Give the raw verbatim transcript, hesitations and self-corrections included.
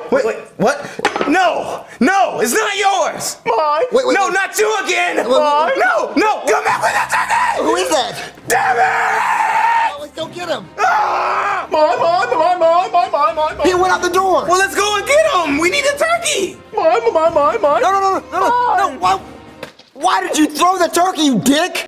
Wait, wait, what? No, no, it's not yours. Mine. Wait, wait, No, wait. not you again. wait, wait. No, no, come back with the turkey. Who is that? Damn it! Oh, let's go get him. Ah! Mine, mine, mine, mine, mine, mine, mine, mine. He went out the door. Well, let's go and get him. We need a turkey. Mine, mine, mine, mine. No, no, no, no, no, no, no. Why, why did you throw the turkey, you dick?